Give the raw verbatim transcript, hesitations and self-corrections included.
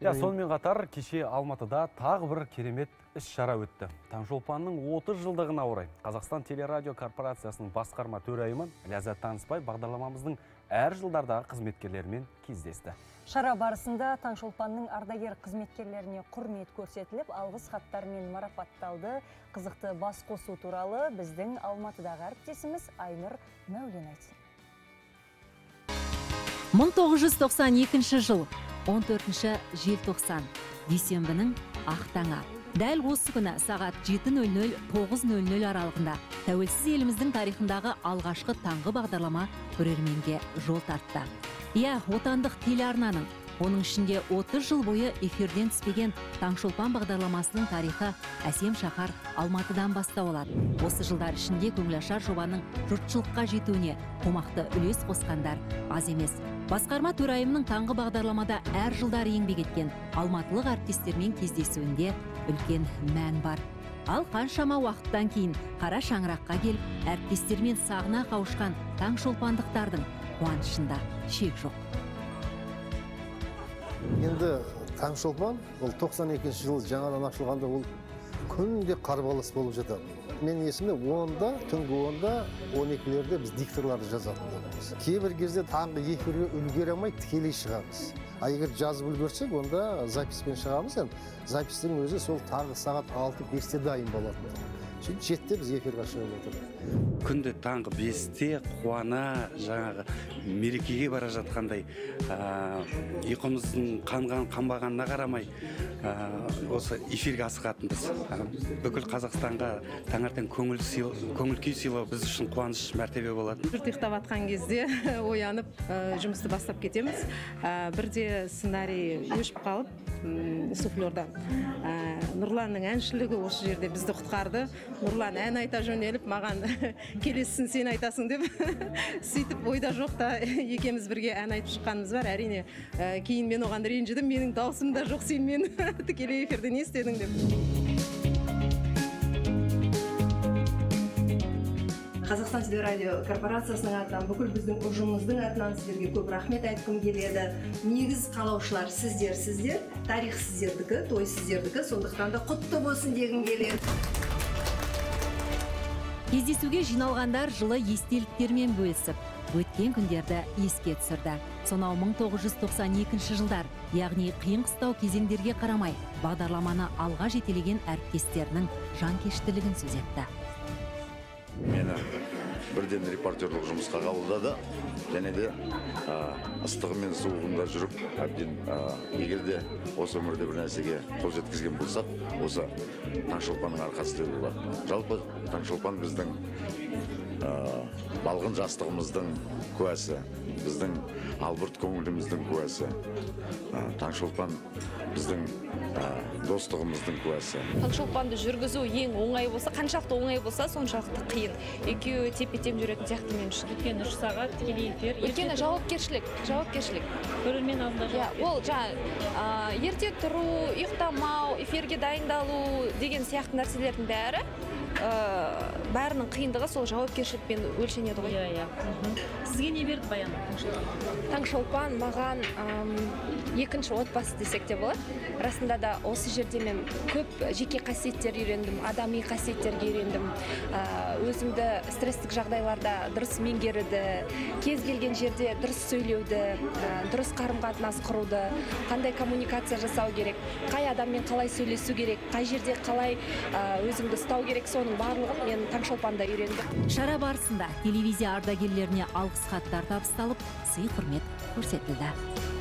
Я, сонымен қатар кеше Алматыда тағы бір керемет іс-шара өтті. Таңшолпанның отыз жылдығына орай Қазақстан телерадио корпорациясының басқарма төрайымы Ләззат Танысбай бағдарламамыздың әр жылдардағы қызметкерлерімен кездесті. Шара барысында Таңшолпанның ардагер қызметкерлеріне құрмет көрсетіліп, алғыс хаттармен марапатталды. Қызықты бас қосу туралы біздің Алматыдағы әріптесіміз Айнұр Мәулен айтсын. мың тоғыз жүз тоқсан екінші жыл он төртінші желтоқсан дүйсенбінің ақ таңы. Дәл осы күні сағат жеті нөл нөл тоғыз нөл нөл аралығында тәуелсіз еліміздің тарихындағы алғашқы таңғы бағдарлама көрерменге жол тартты. Иә, отандық телеарнаның, оның ішінде отыз жыл бойы эфирден түспеген Таңшолпан бағдарламасының тарихы әсем шаһар Алматыдан бастау алады. Осы жылдар ішінде көңілашар жобаның жұртшылыққа жетуіне қомақты үлес қосқандар аз емес. Басқарма төрайымының таңғы бағдарламада әр жылдар еңбек еткен алматылық әріптестермен кездесуінде үлкен мән бар. Ал қаншама уақыттан кейін қара шаңыраққа келіп, әріптестермен сағына қауышқан таңшолпандықтардың қуанышында шек жоқ. Енді Таңшолпан ол тоқсан екінші жылы жаңадан ашылғанда ол күнде қарбалас болып жатады. Мен есімде онда, түнгі онда, он екілерде біз дикторларды жазатындымыз. Кейбір кезде таңғы эфирге үлгере алмай тікелей шығамыз. А егер жазып үлгерсек, онда записпен шығамыз. Запистің өзі сол таңғы сағат алты бесте дайын болатын. Сөйтіп жетіде біз эфирге шығып отырдық. Күнде таңғы бесте қуана жаңағы мерекеге бара жатқандай, ұйқымыздың қанған қанбағанына қарамай осы эфирге асығатынбыз. Бүкіл Қазақстанға таңертең көңіл күй сыйлау біз үшін қуаныш мәртебе болатын. Жұрт ұйықтап атқан кезде оянып жұмысты бастап кетеміз. Бірде сценарий өшіп қалып, суфлердан. Нұрланның әншілігі осы жерде бізді құтқарды. Нұрлан ән айта жөнеліп, маған келесісін сен айтасың деп сөйтіп ойда жоқта екеміз бірге ән айтып шыққанымыз бар. Әрине, кейін мен оған ренжідім, менің даусым да жоқ, сен мен тікелей эфирде не істедің деп. Қазақстан телерадио корпорациясының атынан, бүкіл біздің ұжымымыздың атынан сіздерге көп рахмет айтқым келеді. Негіз қалаушылар сіздер, сіздер, тарих сіздердікі, той сіздердікі, сондықтан да құтты болсын дегім келеді. Кездесуге жиналғандар жылы естеліктермен бөлісіп, өткен күндерді еске түсірді. Сонау мың тоғыз жүз тоқсан екінші жылдар, яғни қиын қыстау кезеңдерге қарамай, бағдарламаны алға жетелеген әріптестерінің жанкештілігін сөз етті. Мені бірден репортерлық жұмысқа қабылдады, және де ыстығы мен суығында жүріп, әбден егерде осы өмірде бір нәрсеге қол жеткізген болсақ, осы Таңшолпанның арқасы деп болады. Жалпы Таңшолпан біздің балғын жастығымыздың куәсі, біздің албырт көңіліміздің куәсі. Таңшолпан біздің достығымыздың куәсі. Таңшолпанды жүргізу ең оңай болса, қаншақты оңай болса, соншалықты қиын. Екеуі тепе-теп жүретін сияқты мен үшін. Өйткені үш сағат тікелей эфир. Өйткені жауапкершілік, жауапкершілік. Көрермен алдында. Ол жаңа ерте тұру, ұйықтамау, эфирге дайындалу деген сияқты нәрселердің бәрі бәрінің қиындығы сол жауапкершілікпен өлшенеді ғой. Сізге не берді Баян? Таңшолпан маған екінші отбасы десек те болады. Расында да осы жерде мен көп жеке қасиеттер үйрендім, адами қасиеттерге үйрендім. Өзімді стресстік жағдайларда дұрыс меңгеруді, кез келген жерде дұрыс сөйлеуді, дұрыс қарым-қатынас құруды, қандай коммуникация жасау керек, қай адаммен қалай сөйлесу керек, қай жерде қалай өзімді ұстау керек, соның барлығын мен Таңшолпанда үйрендім. Шара барысында телевизия ардагерлеріне алғыс хаттар табысталып, сый құрмет көрсетілді.